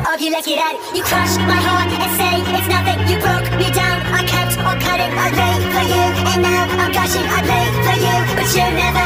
argue, let's get at it. You crushed my heart and say it's nothing. You broke me down, I kept on cutting. I lay for you, and now I'm gushing. I lay for you, but you never